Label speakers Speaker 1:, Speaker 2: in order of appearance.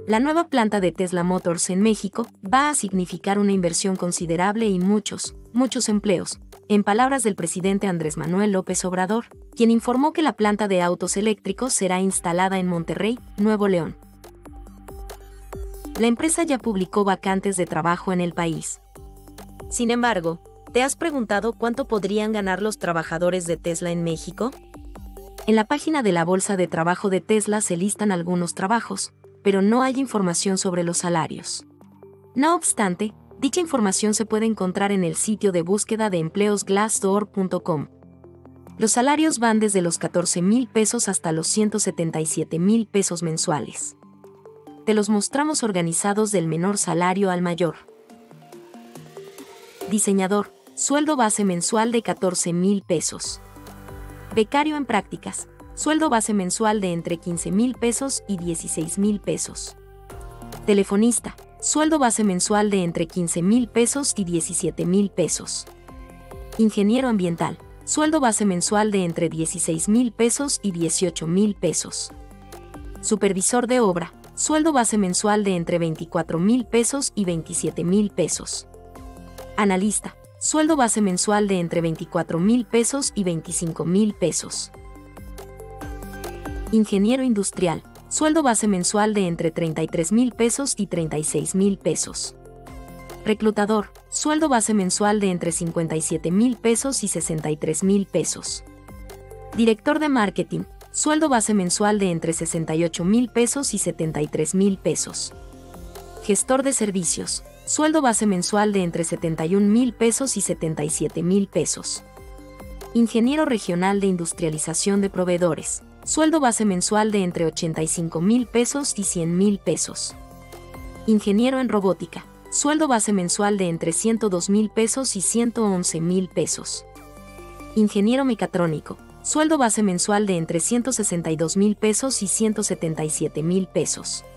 Speaker 1: La nueva planta de Tesla Motors en México va a significar una inversión considerable y muchos empleos, en palabras del presidente Andrés Manuel López Obrador, quien informó que la planta de autos eléctricos será instalada en Monterrey, Nuevo León. La empresa ya publicó vacantes de trabajo en el país. Sin embargo, ¿te has preguntado cuánto podrían ganar los trabajadores de Tesla en México? En la página de la Bolsa de Trabajo de Tesla se listan algunos trabajos, pero no hay información sobre los salarios. No obstante, dicha información se puede encontrar en el sitio de búsqueda de empleos Glassdoor.com. Los salarios van desde los 14,000 pesos hasta los 177,000 pesos mensuales. Te los mostramos organizados del menor salario al mayor. Diseñador, sueldo base mensual de 14,000 pesos. Becario en prácticas, sueldo base mensual de entre 15,000 pesos y 16,000 pesos. Telefonista, sueldo base mensual de entre 15,000 pesos y 17,000 pesos. Ingeniero ambiental, sueldo base mensual de entre 16,000 pesos y 18,000 pesos. Supervisor de obra, sueldo base mensual de entre 24,000 pesos y 27,000 pesos. Analista, sueldo base mensual de entre 24,000 pesos y 25,000 pesos. Ingeniero industrial, sueldo base mensual de entre 33,000 pesos y 36,000 pesos. Reclutador, sueldo base mensual de entre 57,000 pesos y 63,000 pesos. Director de marketing, sueldo base mensual de entre 68,000 pesos y 73,000 pesos. Gestor de servicios, sueldo base mensual de entre 71,000 pesos y 77,000 pesos. Ingeniero regional de industrialización de proveedores, sueldo base mensual de entre 85,000 pesos y 100,000 pesos. Ingeniero en robótica, sueldo base mensual de entre 102,000 pesos y 111,000 pesos. Ingeniero mecatrónico, sueldo base mensual de entre 162,000 pesos y 177,000 pesos.